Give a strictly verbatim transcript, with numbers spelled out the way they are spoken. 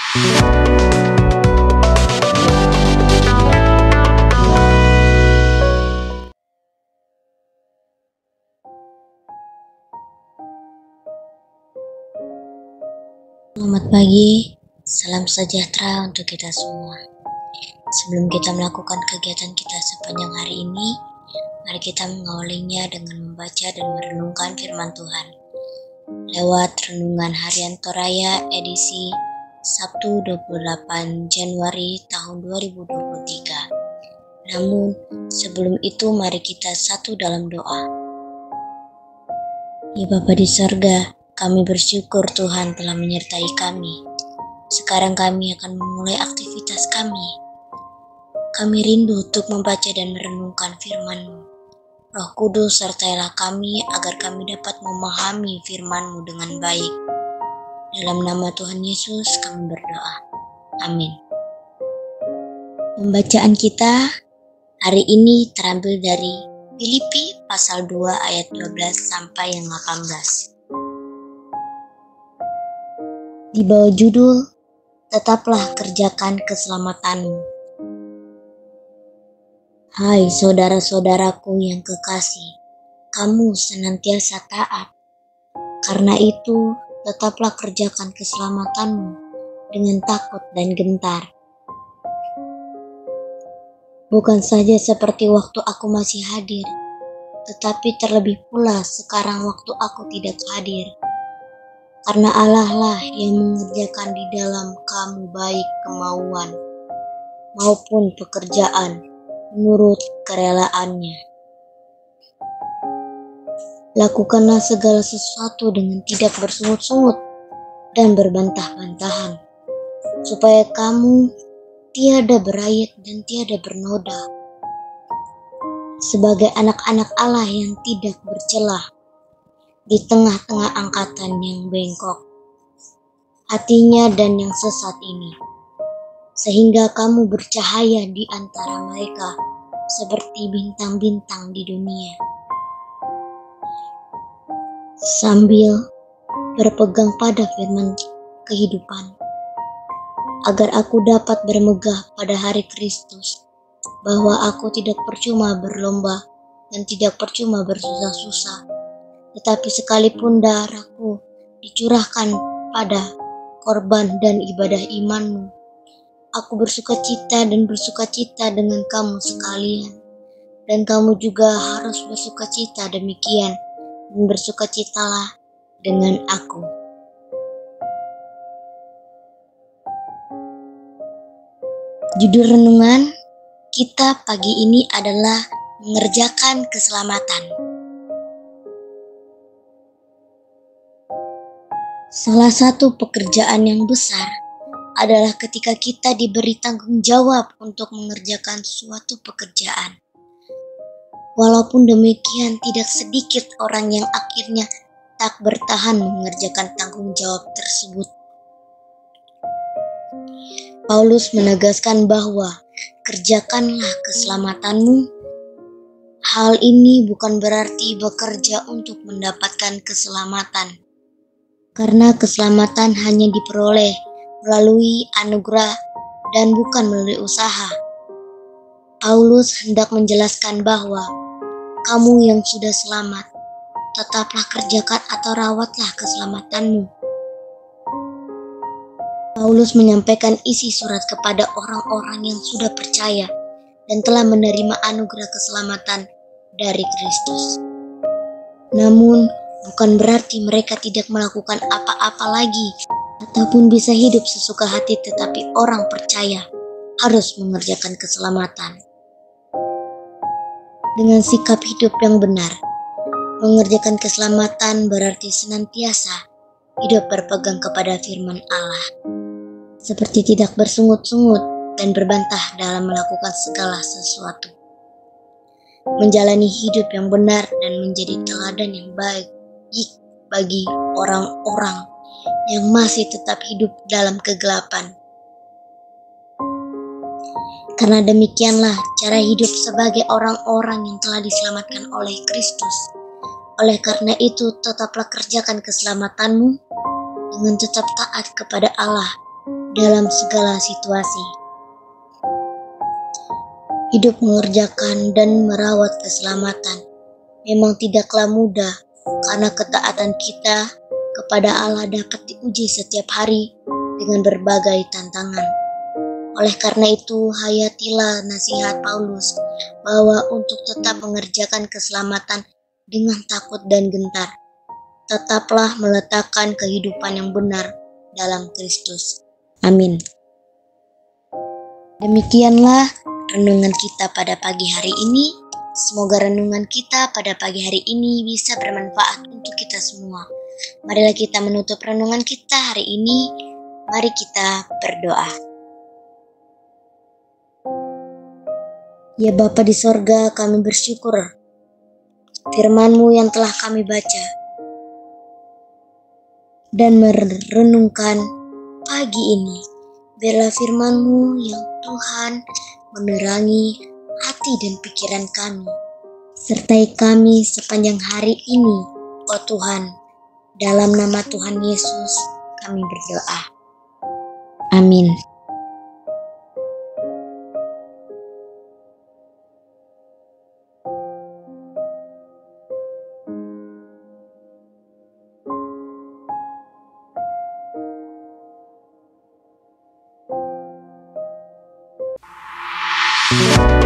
Selamat pagi, salam sejahtera untuk kita semua. Sebelum kita melakukan kegiatan kita sepanjang hari ini, mari kita mengawalinya dengan membaca dan merenungkan firman Tuhan. Lewat Renungan Harian Toraya edisi Sabtu dua puluh delapan Januari tahun dua ribu dua puluh tiga. Namun, sebelum itu mari kita satu dalam doa. Ya Bapa di sorga, kami bersyukur Tuhan telah menyertai kami. Sekarang kami akan memulai aktivitas kami. Kami rindu untuk membaca dan merenungkan firman-Mu. Roh Kudus sertailah kami agar kami dapat memahami firman-Mu dengan baik. Dalam nama Tuhan Yesus kami berdoa. Amin. Pembacaan kita hari ini terambil dari Filipi pasal dua ayat dua belas sampai yang delapan belas. Di bawah judul, tetaplah kerjakan keselamatanmu. Hai saudara-saudaraku yang kekasih, kamu senantiasa taat. Karena itu, tetaplah kerjakan keselamatanmu dengan takut dan gentar. Bukan saja seperti waktu aku masih hadir, tetapi terlebih pula sekarang waktu aku tidak hadir. Karena Allah lah yang mengerjakan di dalam kamu baik kemauan maupun pekerjaan menurut kerelaannya. Lakukanlah segala sesuatu dengan tidak bersungut-sungut dan berbantah-bantahan, supaya kamu tiada berayat dan tiada bernoda, sebagai anak-anak Allah yang tidak bercelah di tengah-tengah angkatan yang bengkok hatinya dan yang sesat ini, sehingga kamu bercahaya di antara mereka seperti bintang-bintang di dunia, sambil berpegang pada firman kehidupan, agar aku dapat bermegah pada hari Kristus, bahwa aku tidak percuma berlomba dan tidak percuma bersusah-susah, tetapi sekalipun darahku dicurahkan pada korban dan ibadah iman-Mu, aku bersukacita dan bersukacita dengan kamu sekalian, dan kamu juga harus bersukacita demikian, dan bersukacitalah dengan aku. Judul renungan kita pagi ini adalah mengerjakan keselamatan. Salah satu pekerjaan yang besar adalah ketika kita diberi tanggung jawab untuk mengerjakan suatu pekerjaan. Walaupun demikian, tidak sedikit orang yang akhirnya tak bertahan mengerjakan tanggung jawab tersebut. Paulus menegaskan bahwa kerjakanlah keselamatanmu. Hal ini bukan berarti bekerja untuk mendapatkan keselamatan, karena keselamatan hanya diperoleh melalui anugerah dan bukan melalui usaha. Paulus hendak menjelaskan bahwa kamu yang sudah selamat, tetaplah kerjakan atau rawatlah keselamatanmu. Paulus menyampaikan isi surat kepada orang-orang yang sudah percaya dan telah menerima anugerah keselamatan dari Kristus. Namun, bukan berarti mereka tidak melakukan apa-apa lagi ataupun bisa hidup sesuka hati, tetapi orang percaya harus mengerjakan keselamatan dengan sikap hidup yang benar. Mengerjakan keselamatan berarti senantiasa hidup berpegang kepada firman Allah, seperti tidak bersungut-sungut dan berbantah dalam melakukan segala sesuatu. Menjalani hidup yang benar dan menjadi teladan yang baik bagi orang-orang yang masih tetap hidup dalam kegelapan. Karena demikianlah cara hidup sebagai orang-orang yang telah diselamatkan oleh Kristus. Oleh karena itu, tetaplah kerjakan keselamatanmu dengan tetap taat kepada Allah dalam segala situasi. Hidup mengerjakan dan merawat keselamatan memang tidaklah mudah, karena ketaatan kita kepada Allah dapat diuji setiap hari dengan berbagai tantangan. Oleh karena itu, hayatilah nasihat Paulus bahwa untuk tetap mengerjakan keselamatan dengan takut dan gentar, tetaplah meletakkan kehidupan yang benar dalam Kristus. Amin. Demikianlah renungan kita pada pagi hari ini. Semoga renungan kita pada pagi hari ini bisa bermanfaat untuk kita semua. Marilah kita menutup renungan kita hari ini. Mari kita berdoa. Ya Bapa di sorga, kami bersyukur firman-Mu yang telah kami baca dan merenungkan pagi ini. Biarlah firman-Mu yang Tuhan menerangi hati dan pikiran kami. Sertai kami sepanjang hari ini, oh Tuhan. Dalam nama Tuhan Yesus kami berdoa. Amin. Thank you.